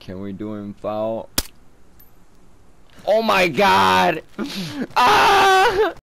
Can we do him foul? Oh my god! Ah!